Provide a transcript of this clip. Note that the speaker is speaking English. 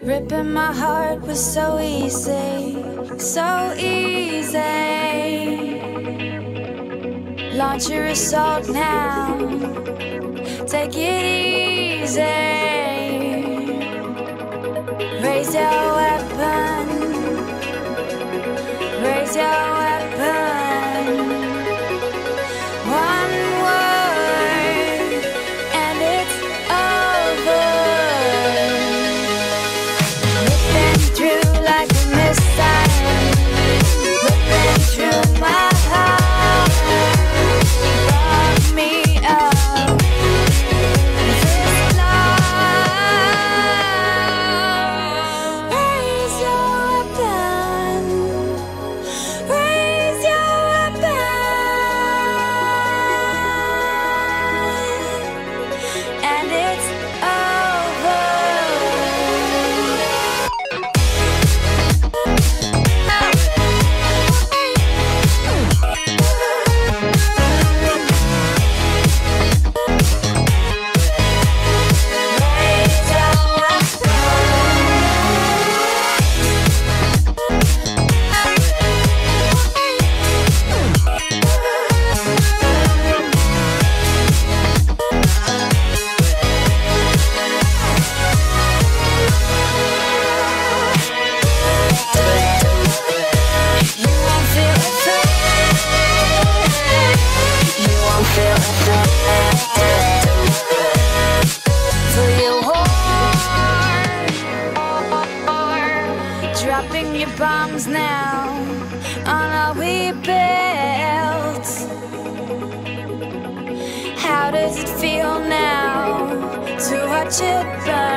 Ripping my heart was so easy, so easy. Launch your assault now, take it easy. Raise your weapon, raise your weapon. One word and it's over. Ripping through like a missile, ripping through my heart. Brought me up this love. Raise your weapon, raise your weapon, and it's over. Dropping your bombs now on all we built. How does it feel now to watch it burn?